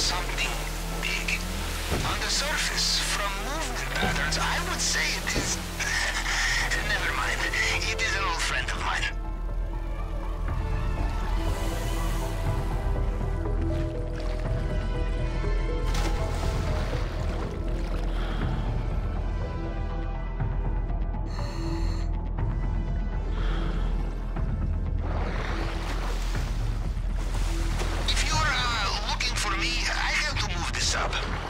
something big. On the surface, from movement patterns, I would say it is... Never mind. It is an old friend of mine. If you're looking for me, I have to move this up.